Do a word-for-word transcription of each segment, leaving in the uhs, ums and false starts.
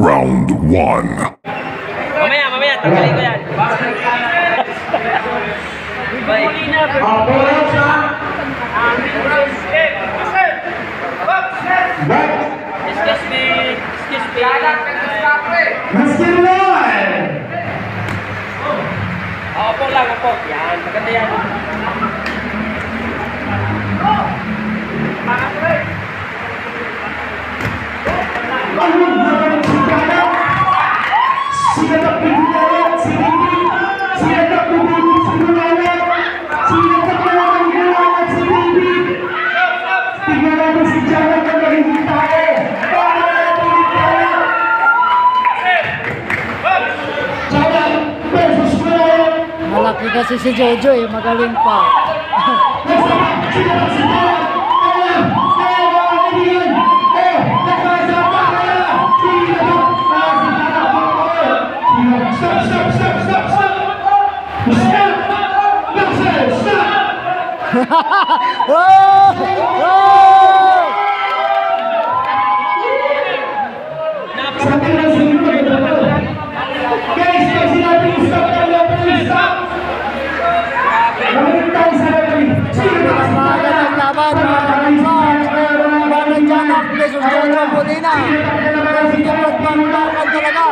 Round one. Mamaya, mamaya, tanggalin ko yan. Bye. Excuse me. Excuse me. Opo lang, opo. Yan, maganda yan. Malaki kasi si Jojo eh, magaling pa. Stop, stop, stop, stop, stop! Stop! Stop! Stop! Oh! Oh! Guys, guys, sinabi yung stop tayo, please stop! Maraming tayo sa labi. Magandang laban, mga kapatid. Banan dyan ang Pesos Jojo Molina. Pagpagpakan talaga.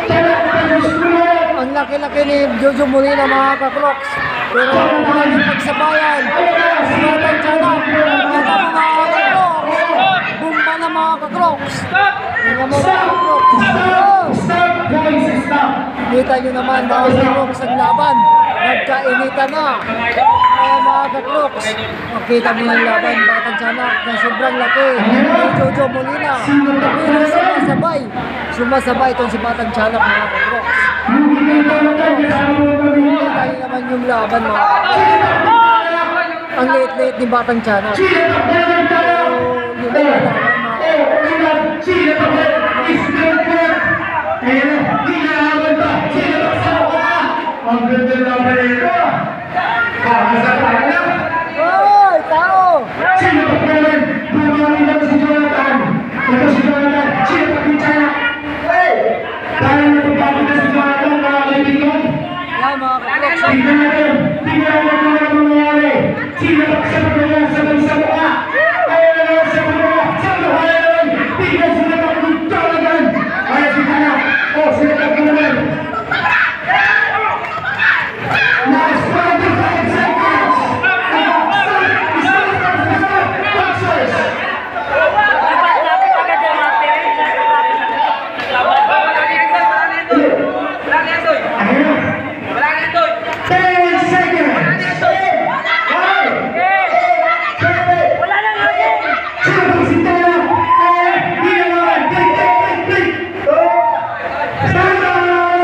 Ang laki-laki ni Jojo Molina, mga ka-Crocs. Pero mga pagsabayan, simatang tiyanak, mga mga ka-Crocs. Bumba na mga ka-Crocs. Mga mga ka-Crocs. Stop, guys, stop! Kita nyo naman mga ka-Crocs ang laban. Nagkainitan na. Kaya mga ka-Crocs, makita mo ang laban, batang tiyanak na sobrang laki ni Jojo Molina. Pero sumasabay, sumasabay itong si batang tiyanak, mga ka-Crocs. Kita nyo naman yung laban, mga ka-Crocs. Ang late-late ni batang tiyanak. So, yun na yung laban, mga Ang ganda na ba ito? Kakasa tayo na! Hoy! Tao! Sino pa kailan? Bumalik lang si Jonathan! Ito si Jonathan! Sino pa pinsaya? Hey! Dahil napapagod na si Jonathan, mga kaibigan! Yan, mga ka-Crocs. Tingnan natin! Tingnan natin kung ano mangyayari! Sino pa sa pagkaya sa bansa mukha? Ayaw na lang sa pagkaya! Sa pagkaya naman! Tingnan sila pa kung Jonathan! Ayaw si Jonathan! O, sila pa kung naman! Last twenty-five seconds! ten seconds! Wala na nga eh. Sino pa si Taya? Eh, di naman! Click, click, click, click! Stand up!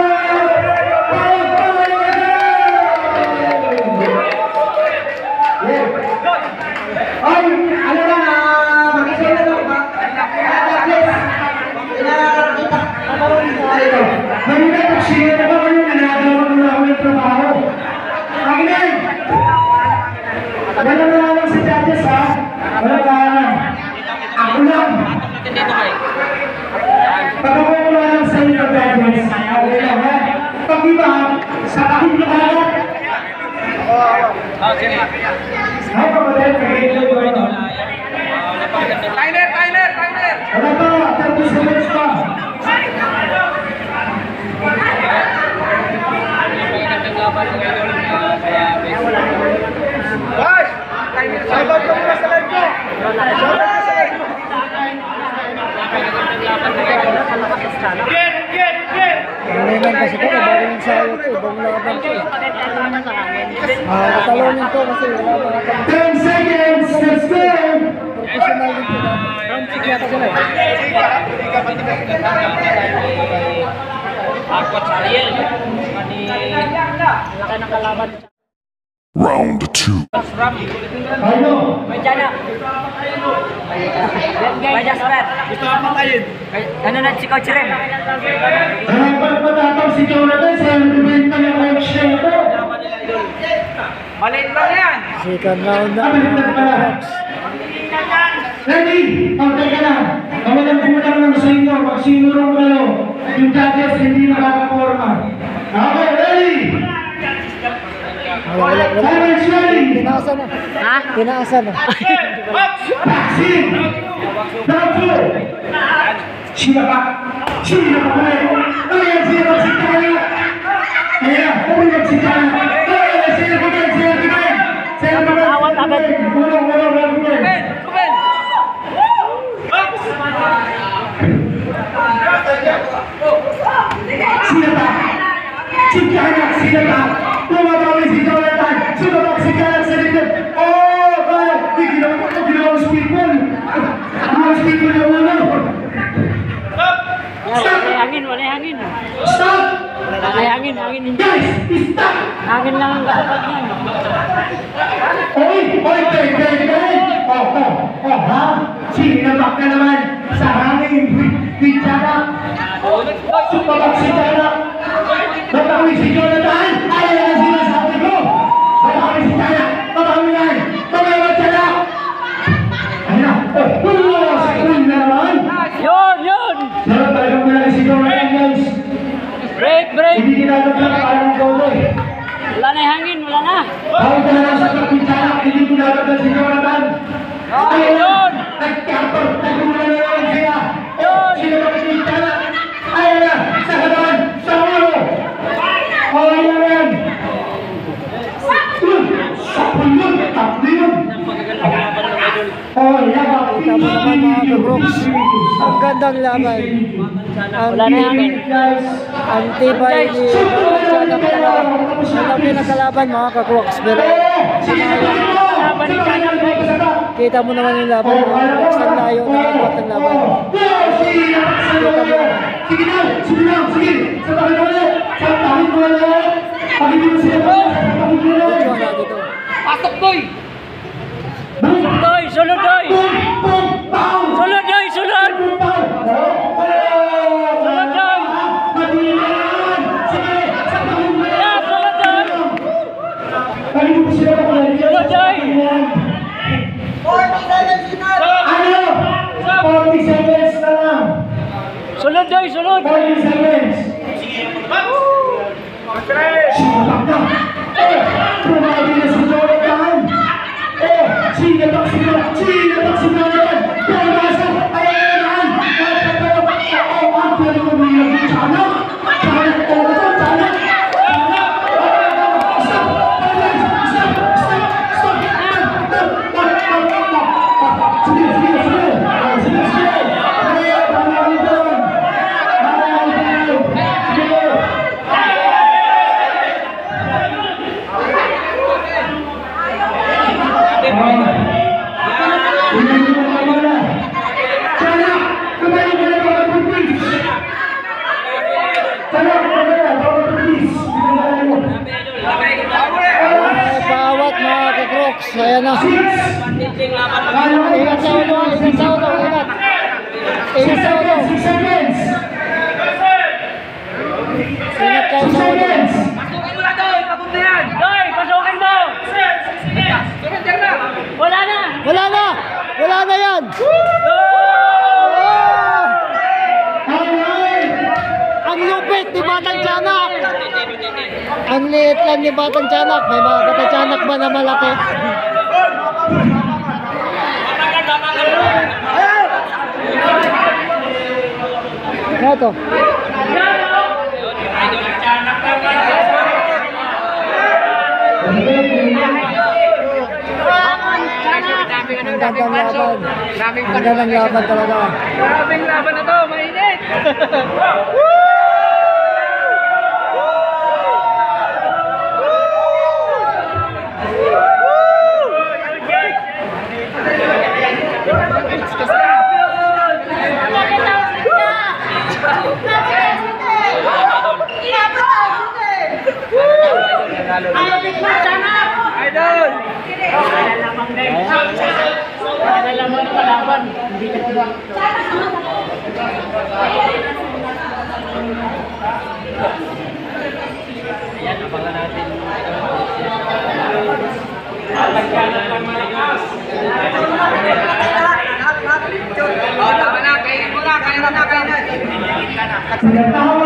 Ay, ano na na, mag-isay na lang ba? Kanina pag siya na ba kayo, nanagawa mo na ako ng trabaho. Akinay! Wala na lang sa judges ha? Wala ka lang. Ako lang. Dito kayo. Pagkakuha ko lang sa inyo judges. Okay lang ha? Pag iba, sa akin na kalat. Oh, sige. Ay, kapatid, kagay ko ito. Timer, timer, timer! Wala pa, thirty seconds pa. Boss! Sabag ko muna sa live ko! Get, get, get! Naliman kasi ko, bago yung sayo ko, ibang laban ko. Ah, katalonin ko kasi wala mga kami. ten seconds, let's go! Professional din ko natin. Round six yata sila eh. Ako sa Ariel. Laki ng kalaban. Round two. Ano? May dyan May Jasper. Gusto ka patayin. Ano na si Coach Rem? Dapat matatang si Jonathan sa nagbibenta ng coach na ito. Maliit lang yan. Second round na. Ready? O, teka lang. Kawalan ko lang ng sa inyo. Pag sinurong kayo. yung judges hindi nakakaporma. Okay, ready? Wala, wala, wala. Silence ready? Tinaasan na. Ha? Tinaasan na. Vaccine! Round two! Sino ba? Sino ba ba? Ayan, sino ba si Kaya? Ayan, uwi ba si Kaya? Ayan, sino ba ba? Sino ba ba? Sino ba ba? Awat agad. Ulo, ulo, ulo, ulo. Sino ba? Si Kaya, sino ba? Tumabawi si Jonathan. Sino ba si Kaya sa likod? Oh, kaya. Di, ginawa ko, ginawa ko speedball. Ginawa speedball na ulo. Wala hangin, wala hangin. Stop! Wala hangin, hangin. Guys, stop! Hangin lang ang kapag yan. Oy, oy, oy, oy, oy! Oh, oh, oh, ha? Sinabak ka naman sa hangin. Bitsara. Sumabak si Tara. Babawi si Jonathan. Ay, ay, ay, sinasabi ko. Babawi si Tara. Babawi yan. Babawi si Tara. Ayun na. Oh, oh, sa cool na naman. Yun, yun! Meron talagang malaki si Jonathan, guys. Break, break! Hindi ginagawa lang parang golo eh. Wala na yung hangin, wala na. Bawal ka na lang sa kapitana, hindi ginagawa si Jonathan. Ayun Yun! Nagkapag, nagmula na naman siya. Yun! Sino ba kapitana? Ayun na, sa katawan, sa ulo. O, ayun na yan. Yun, sa pulo, tatlo yun. O, laban. Kita mo naman mga ka-Brooks. Ang gandang laban. Ang Wala na hangin. ang tibay ni Batang Tiyanak talaga. Ang pinagkalaban mga ka-Brooks. Pero Laban ni Tiyanak, guys. kita mo naman yung laban mga ka-Brooks. Ang layo na ang batang laban. Sige na, sige na, sige. Sa takit mo ulit. Sa takit mo ulit. Pakitin mo sila. Sa takit mo ulit. Ito na dito. Pasok, Doy! Doy, sulod, Doy! Sulod, Doy, sulod! Sulod, Doy! Yeah, sulod, Doy! Sulod, Doy! Ano? forty seconds na lang. Sulod, Doy, sulod! forty seconds. Sinabak na. Eh, tumawag na si Jonathan. Eh, sinabak si Jonathan. Sinabak si Jonathan. Pumasa. Ayan na naman. Oo, ang pwede ko may naging Tiyanak. Tiyanak, oo, ito, Tiyanak. Tiyanak. Stop. Stop. Stop. Stop. Stop. Sige, sige, sige. Sige, sige. Ayan, tama rin doon. Ayan, ayan. Sige. Ay, bawat mga ka-Brooks. Ayan na. Ingat sa ulo, ingat sa ulo, ingat. Ingat sa ulo. Ingat kayo sa ulo. Doy, pasukin mo! Wala na! Wala na! Wala na yan! Ang lupit ni Batang Tiyanak! Ang liit lang ni Batang Tiyanak. May mga Batang Tiyanak ba na malaki? Ito. Ang gandang laban. Ang gandang laban talaga. Grabing laban na to, mainit! Idol! Nalalamang din. Nalalamang na kalaban. Hindi ka ba? Ayan, abangan natin. Alagkanan ng malakas. Wala ka na, kainin mo na, kainin na, kainin na. Pinatawag